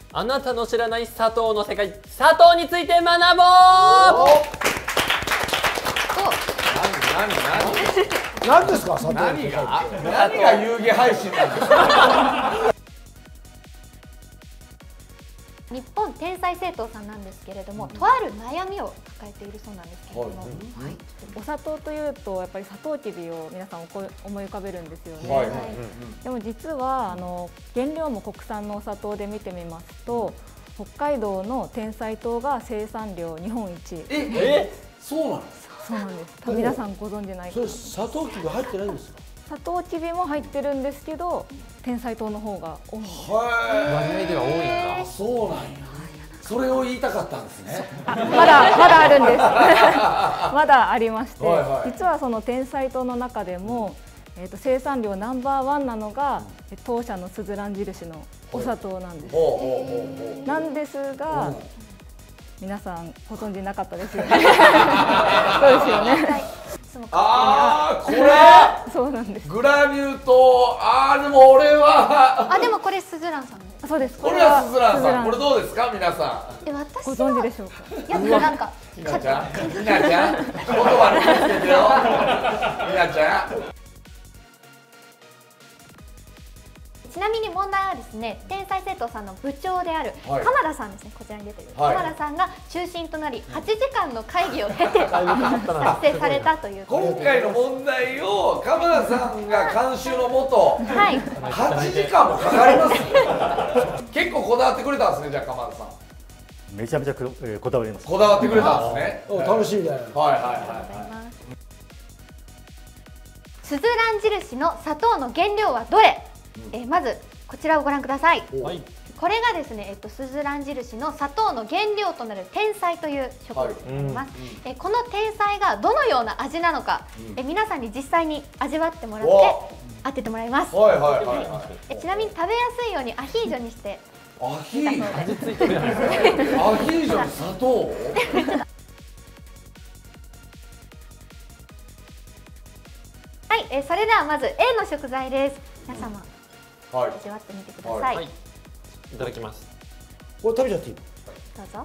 あなたの知らない砂糖の世界、砂糖について学ぼう。 何ですか、砂糖。 何が遊戯配信なんですか。 日本天才生徒さんなんですけれども、とある悩みを抱えているそうなんですけれども、 お砂糖というとやっぱりサトウキビを皆さん思い浮かべるんですよね。でも実は原料も国産のお砂糖で見てみますと、北海道の天才糖が生産量日本一。 そうなんですか。 そうなんです。多分皆さんご存知ないかも。 サトウキビ入ってないんですか。 サトウキビも入ってるんですけど、天才糖の方が多いんです。 割合では多いんだ。 そうなんや。それを言いたかったんですね。 まだあるんです。まだありまして、実はその天才糖の中でも、生産量ナンバーワンなのが当社のすずらん印のお砂糖なんです。なんですが、皆さんご存知なかったですよね。そうですよね。 ああ、これ。 そうなんです。 グラニュー糖。でも俺は。 でもこれすずらんさんです。 そうです。 これはすずらんさん。これどうですか、皆さん。 私ご存知でしょうか。 いや、なんか。 ひなちゃん。ひなちゃん。言葉に気をつけてよ。ひなちゃん。 ちなみに問題はですね、天才生徒さんの部長である鎌田さんですね、こちらに出てる鎌田さんが中心となり8時間の会議を経て作成されたという。 今回の問題を鎌田さんが監修のもと8時間もかかります。結構こだわってくれたんですね。じゃあ鎌田さんめちゃめちゃこだわります。 こだわってくれたんですね。 楽しみだよ。 すずらん印の砂糖の原料はどれ？まずこちらをご覧ください。これがですね、すずらん印の砂糖の原料となる天才という植物になります。この天才がどのような味なのか、皆さんに実際に味わってもらって当ててもらいます。ちなみに食べやすいようにアヒージョにしてアヒージョ味付いてる。アヒージョに砂糖。 はい、それではまず A の食材です。皆様味わってみてください。 いただきます。 これ食べちゃっていい？ どうぞ。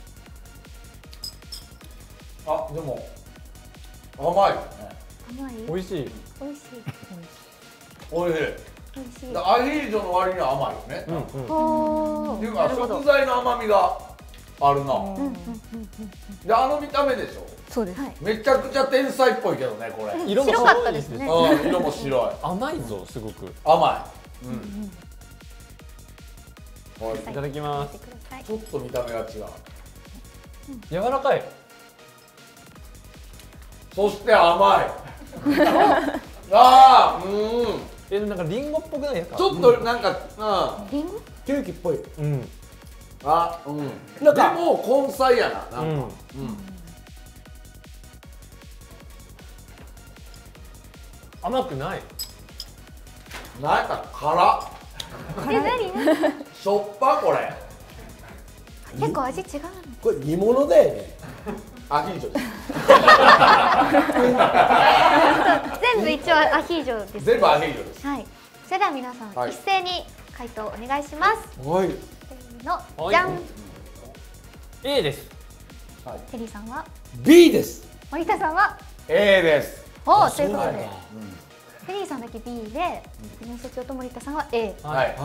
でも甘いよね。 甘い？ 美味しい。 美味しい。 おいしい。アヒージョの割には甘いよね。っていうか食材の甘みがあるな。で、あの見た目でしょ。 そうです。 めちゃくちゃ天才っぽいけどね、これ。 色も白かったですね。 色も白い。 甘いぞ、すごく。 甘い。 いただきます。 ちょっと見た目が違う。 柔らかい。 そして甘い。 なんかリンゴっぽくないですか。 ちょっとなんか、 リンゴ？ ケーキっぽい。 でも根菜やな。なんか。 甘くない。 なんか辛。しょっぱこれ。 結構味違うの。 これ煮物だよね。 アヒージョです。 全部一応アヒージョです。 全部アヒージョです。 はい。それでは皆さん一斉に回答お願いします。 はい。 せーの、じゃん。 A です。 テリーさんは B です。 森田さんは A です。 ということで、テリーさんだけ B で、井上社長と森田さんは A。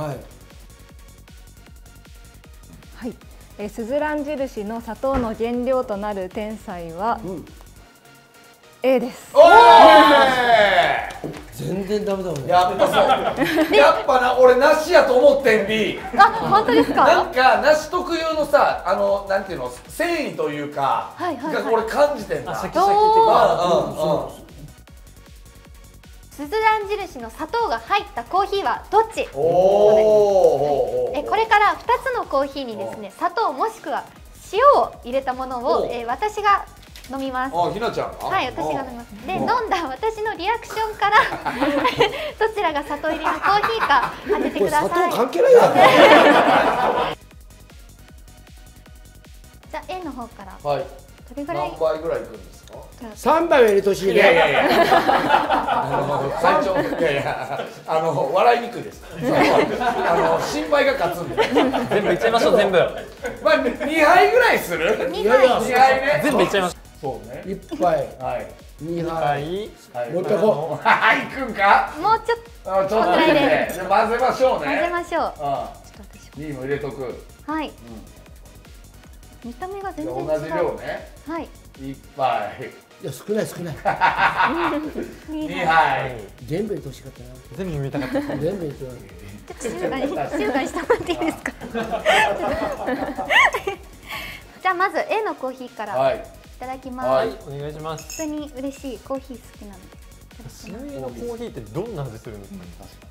すずらん印の砂糖の原料となる天才は A です。 全然ダメだもんね。 やっぱそう。やっぱな、俺梨やと思ってん B。 本当ですか？ なんか梨特有のさ、なんていうの、繊維というか、俺感じてんだ。 シャキシャキってか。すずらん印の砂糖が入ったコーヒーはどっち？これから2つのコーヒーにですね、砂糖もしくは塩を入れたものを私が飲みます。 ひなちゃんが？ はい、私が飲みます。で、飲んだ私のリアクションからどちらが砂糖入りのコーヒーか当ててください。 砂糖関係ないやん。 じゃあ A の方から。 はい。 どれぐらい？ 何倍ぐらいいくんですか？ 3杯は入れてほしいいやいね。 やいや会長いやいや笑いにくいです心配が勝つんで全部いっちゃいましょう。全部まあ2杯ぐらいする 2 いやいや杯 2杯ね全部いっちゃいましそうね 1杯、 はい 2 ょう。 杯。 はいもう一杯こはい行くんかもうちょっとちょっと入れてじゃあ混ぜましょうね混ぜましょう。 うんちょっと私 2も入れとくはい。見た目が全じゃ然違う。 あ同じ量ねはい。 1杯いや、少ない少ない。 2杯全部入れてほしかったな。 全部見たかった。 全部入れてほしい。 ちょっと静かにしてもらっていいですか。じゃあまず A のコーヒーからいはいただきます。 はいお願いします。 普通に嬉しいコーヒー好きなので。 シノエのコーヒーってどんな味するんですか。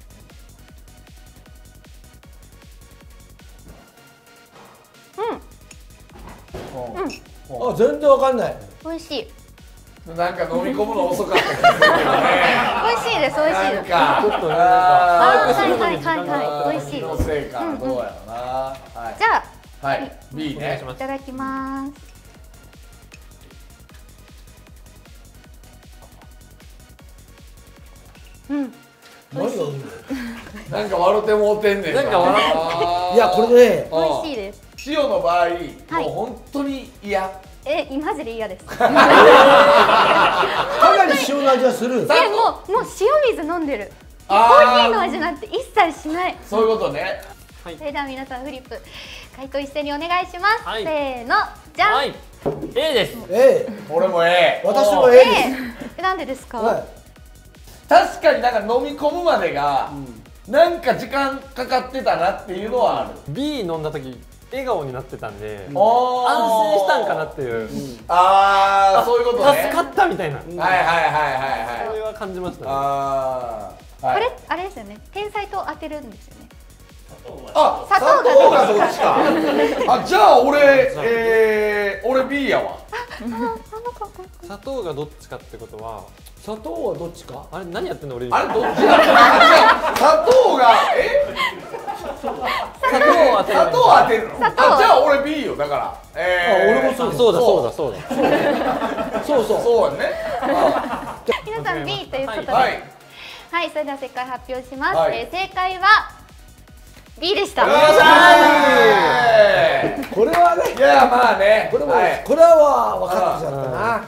あ、全然わかんない。 美味しい。 なんか飲み込むの遅かったですね美味しいです。美味しいなんです。 かちょっとねあー、 把握するのはいに時間がはいはい。美味しいのです。 せいかどうやろうなはいじゃあはい B ねお願いします。 いただきます。うん。美味しい。 なんか笑ってもうてんねんなんか笑いや、これね、 美味しいです。 塩の場合もうはい本当に嫌マジで嫌です。 かなり塩の味はする。 もう塩水飲んでる。コーヒーの味なんて一切しない。 そういうことねそれでは皆さんフリップ回答一斉にお願いします。 はいせーの、じゃん。 はい A です。 俺も A 私も A です。 なんでですか。 はい。 確かになんか飲み込むまでがなんか時間かかってたなっていうのはある B 飲んだ時笑顔になってたんで、安安心したんかなっていう。 ああそういうことね助かったみたいな。 はいはいはいはいはいそれは感じましたね。 ああこれあれですよね。天才と当てるんですよね。 あ砂糖が砂糖がどっちかあじゃあ俺 B やわ砂糖がどっちかってことは、 砂糖はどっちか。 あれ何やってんの俺。 あれどっちだ砂糖が砂糖を当てる。 砂糖当てるの砂糖あじゃあ俺 B よだから俺もそうそうだそうだそうだ。 そうそう。 そうやね皆さん B ということで、 ははいい、それでは正解発表します。 はい正解は B でした。 よっしゃこれはね、 ーいやまあねこれも、 はいこれは分かってちゃったな。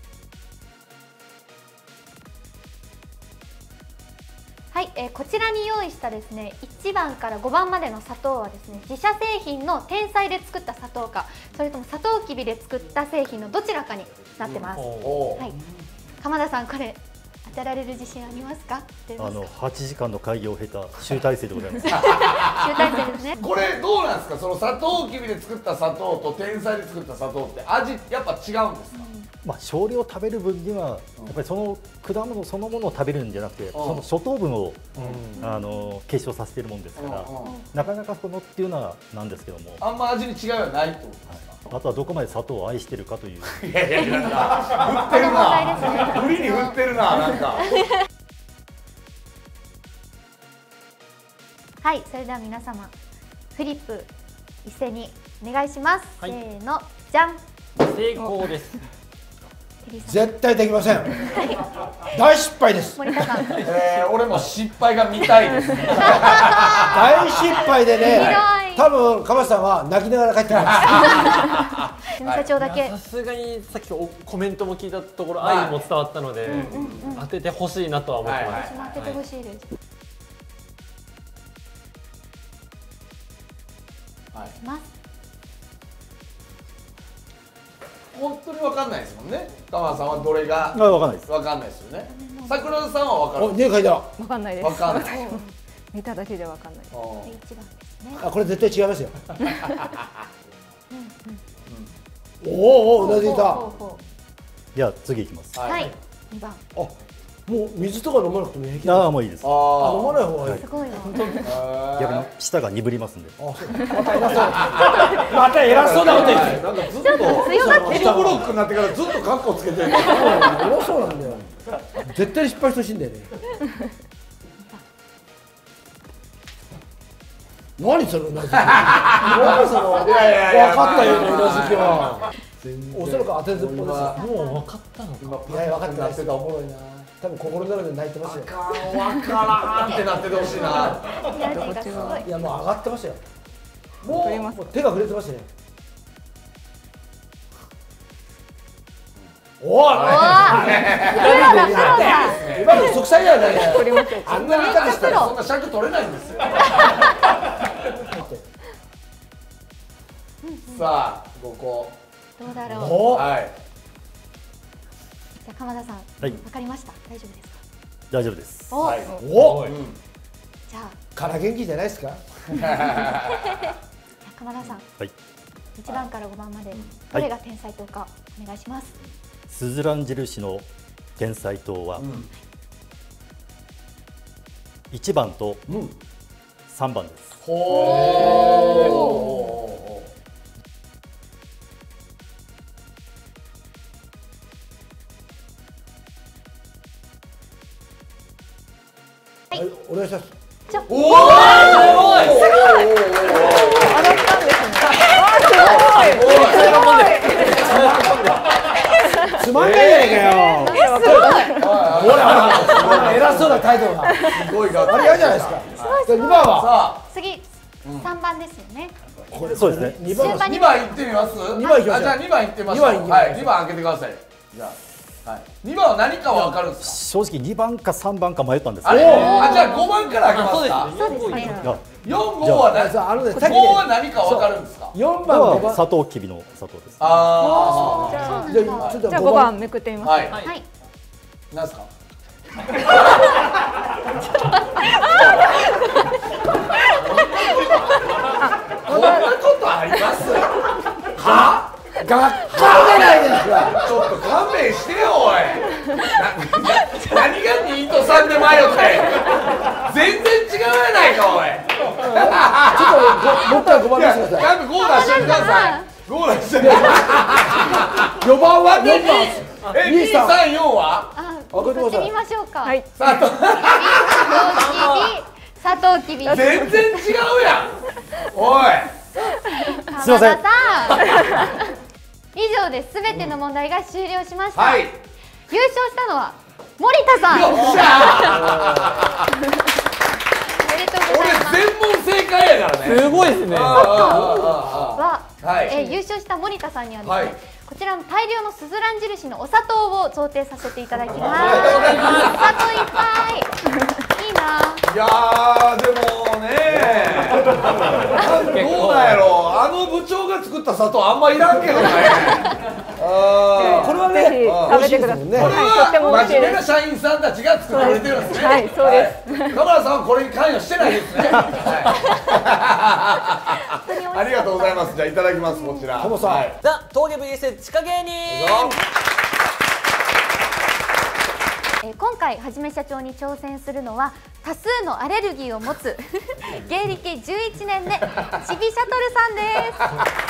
はい、こちらに用意したですね、1番から5番までの砂糖はですね、自社製品の天才で作った砂糖か、それともサトウキビで作った製品のどちらかになってます。 おはい、鎌田さん、これ当てられる自信ありますか？出ますか 8時間の会議を経た集大成でございます。 集大成ですね。 これどうなんですかそのサトウキビで作った砂糖と天才で作った砂糖って味やっぱ違うんですかまあ少量食べる分にはやっぱりその果物そのものを食べるんじゃなくて、その初糖分を継承させているもんですから、なかなかそのっていうのはなんですけども、 あんま味に違いはないってことですかあとはどこまで砂糖を愛しているかという。 いやいやなんか振ってるな振りに振ってるななんかはい、それでは皆様フリップ一斉にお願いします。 はいせーの、じゃん。 成功です。 テリーさん、 絶対できません。大失敗です。 森田さん、ひどい。 俺も失敗が見たいです大失敗でね、多分鎌田さんは泣きながら帰ってきます。 社長だけさすがにさっきコメントも聞いたところ、愛も伝わったので、当ててほしいなとは思ってます。 私も当ててほしいです。 はいいきます。 本当に分かんないですもんね鎌田さんはどれがわかんないです。 分かんないですよね桜田さんは分かお、 る家書いた。 わかんないです。 分かんない見ただけでわかんない。 これ一番ですね。 あ、これ絶対違いますよ。おお、うなずいた。 ほうほでは次いきます。 うはい、2番。 もう水とか飲まなくても平気。 ああもういいです。 飲まない方がいい。 すごいな。 逆に舌が鈍りますんで。 また偉そうなこと言って。 なんかずっと強がってる。 一ブロックになってからずっとカッコつけてる偉そうなんだよ。絶対失敗してほしいんだよね。何そのうなずき。何そのいやいやいや分かったようなうなずきは。 すおそらく当てずっぽですよ。 もう分かったのか。 いや分かってないです。おもろいな。多分心の中で泣いてますよ。 分からんってなっててほしいな。 いやもう上がってましたよ。もう手が触れてましたね。おい。今の息災やね。あんな言い方したらそんな尺取れないんですよ。さあ、5個。 どうだろう。 はい。 じゃあ鎌田さん、わかりました。大丈夫ですか。 大丈夫です。 お。 じゃあ。 から元気じゃないですか。 鎌田さん。 はい。 1番から5番までどれが天才糖かお願いします。 スズラン印の天才糖は1番と3番です。 ほー。 はい、お願いします。 おお、すごい。 当たったんですね。 つまんないじゃないかよ。ほら偉そうな態度が。 すごいが。 あれ嫌じゃないですか。2番は。 次3番ですよね。 そうですね。 2番いってみます。2 番いきましょう。 じゃあ2番いってみましょう。はい、2番開けてください。じゃあ。2番は何かわかるんですか。 正直2番か3番か迷ったんですけど。 あじゃあ5番から開けますか。 そうですね。 4、5は何？5は何かわかるんですか。 4番はサトウキビの砂糖です。 じゃあ5番めくってみます。 はい。何ですか。こんなことあります？は？ 学校じゃないですか。 ちょっと勘弁してよおい。何が2と3で迷って全然違うやないかおい。 ちょっともう一回5番出してください。 ちゃんと5出してください。5出して。 4番は 2、3、4は？ 開けてみましょうか。はい。サトウキビ。 全然違うやん。おい。 すいません。 以上で全ての問題が終了しました。 はい。 優勝したのは森田さん。 よっしゃー。 おめでとうございます。 俺全問正解やからね。 すごいですね。 優勝した森田さんにはですね、こちらの大量のスズラン印のお砂糖を贈呈させていただきます。お砂糖いっぱい。いいな。 いやーでもねどうなんやろ。あの部長が作った砂糖あんまいらんけどね。 これはね、 食べてください。 これは真面目な社員さんたちが作ってくれてるんですね。 はい、そうです。 鎌田さんはこれに関与してないですね。ありがとうございます。じゃあいただきます。こちら。 トモさん。 ザ・峠 VS 地下芸人。 今回はじめ社長に挑戦するのは多数のアレルギーを持つ芸歴11年目ちびシャトルさんです。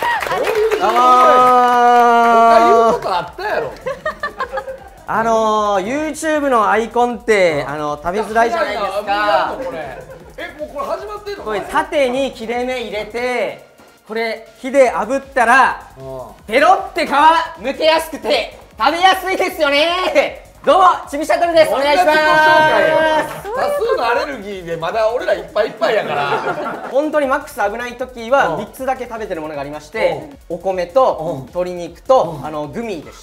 他言うことあったやろ。 YouTube のアイコンって食べづらいじゃないですか。 もうこれ始まってんの？ これ縦に切れ目入れて、これ火で炙ったらペロって皮むけやすくて食べやすいですよね。どうもちびシャトルです。お願いします。 多数のアレルギーでまだ俺らいっぱいいっぱいやから。 本当にマックス危ない時は3つだけ食べてるものがありまして、お米と鶏肉とグミでした。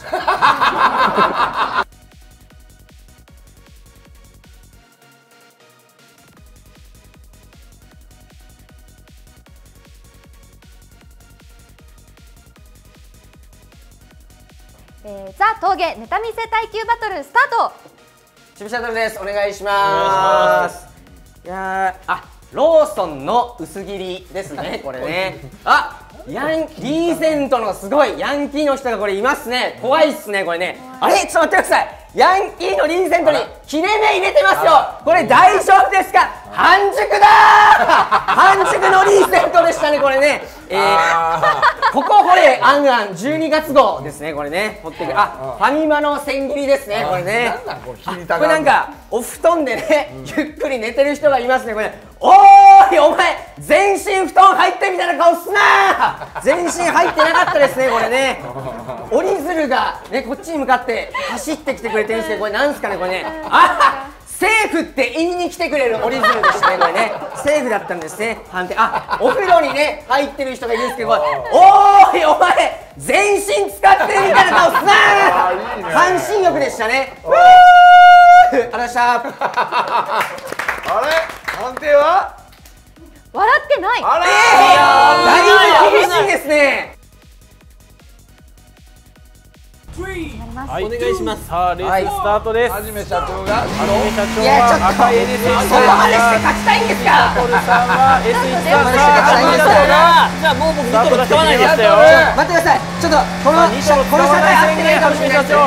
ザ・峠ネタ見せ耐久バトルスタート。 ちびシャトルです。お願いします。いやローソンの薄切りですね、これね。リーゼントのすごいヤンキーの人がこれいますね。怖いっすね、これね。あれ、ちょっと待ってください。ヤンキーのリーゼントに切れ目入れてますよ。これ大丈夫ですか？半熟だー。半熟のリーゼントでしたね、これね。こここれあんあん12月号ですね、これね。持ってくる。ファミマの千切りですね、これね。これなんかお布団でね、ゆっくり寝てる人がいますね、これ。おーい、お前全身布団入ってみたいな顔すな全身入ってなかったですね、これね。折り鶴がね、こっちに向かって走ってきてくれてるんですけど、これなんですかね、これね。あ、セーフって言いに来てくれる折り鶴でしたね、これね。セーフだったんですね、判定。あ、お風呂にね、入ってる人がいるんですけど、おーい、お前、全身使ってるみたいな顔すなー。半身浴でしたね。ありがとうございました。 あれ、判定は笑ってない。 あれだいぶ厳しいですね。 はい、お願いします。さあ、レーススタートです。 はじめ社長がはじめ社長は赤い N 選手そこまでして勝ちたいんですか。 ポルさんは S1 スタート。じゃあもう僕ニトロ使わないでしたよ。 待ってください。ちょっとこの車体合ってないかもしれないですよ。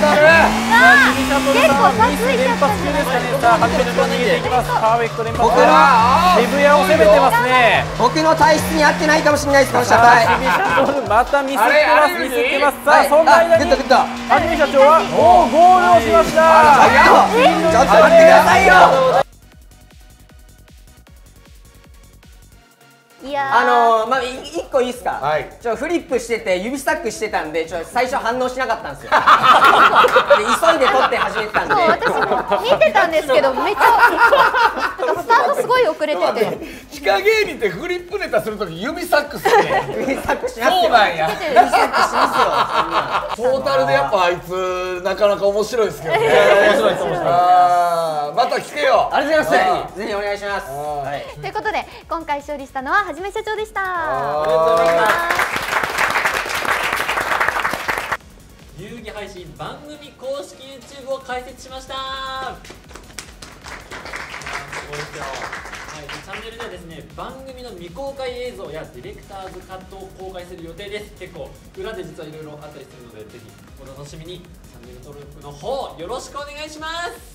結構差ついちゃったんじゃないですかね。さあ、はじめ社長逃げていきます。パーフェクト連発。渋谷を攻めてますね。 僕の体質に合ってないかもしれないです、この車体。 またミスってます。ミスってます。さあ、そんな間にはじめ社長はもうゴールをしました。 ちょっと待ってくださいよ。 いやまあ一個いいですか。 はい。 ちょっとフリップしてて指スタックしてたんで、ちょっと最初反応しなかったんですよ。で急いで撮って始めてたんで。 そう、私も見てたんですけど、めっちゃスタートすごい遅れてて。 地下芸人ってフリップネタするとき指サックスね。 指スタックしますよ。 そうなんや。 指スタックしますよ。 トータルでやっぱあいつなかなか面白いですけどね。 面白いです、面白い。 また来てよ。 ありがとうございます。ぜひお願いします。 ということで、今回勝利したのははじめ社長でした。 ありがとうございます。 遊戯配信番組公式 YouTube を開設しました。すごいですよ。はい、チャンネルではですね、番組の未公開映像やディレクターズカットを公開する予定です。結構裏で実はいろいろあったりするので、ぜひお楽しみに。チャンネル登録の方よろしくお願いします。